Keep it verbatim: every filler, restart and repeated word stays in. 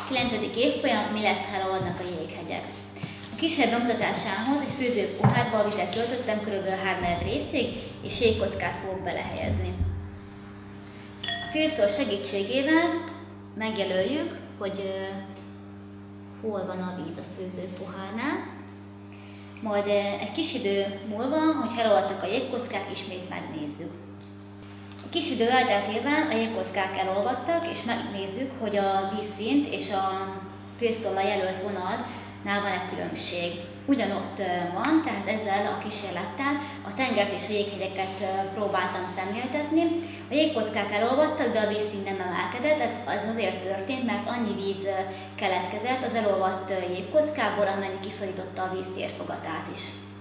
kilencedik évfolyam, mi lesz, ha elolvadnak a jéghegyek. A kísérlet bemutatásához egy főző pohárba a vizet töltöttem kb. három részig, és jégkockát fogok belehelyezni. A félszor segítségével megjelöljük, hogy uh, hol van a víz a főző pohárnál. Majd uh, egy kis idő múlva, hogy elolvadtak a jégkockák, ismét megnézzük. A kis idő elteltével a jégkockák elolvadtak, és megnézzük, hogy a vízszint és a félszorral jelölt vonalnál van-e különbség. Ugyanott van, tehát ezzel a kísérlettel a tengert és a jéghegyeket próbáltam szemléltetni. A jégkockák elolvadtak, de a vízszint nem emelkedett, ez azért történt, mert annyi víz keletkezett az elolvadt jégkockából, amennyi kiszorította a víz térfogatát is.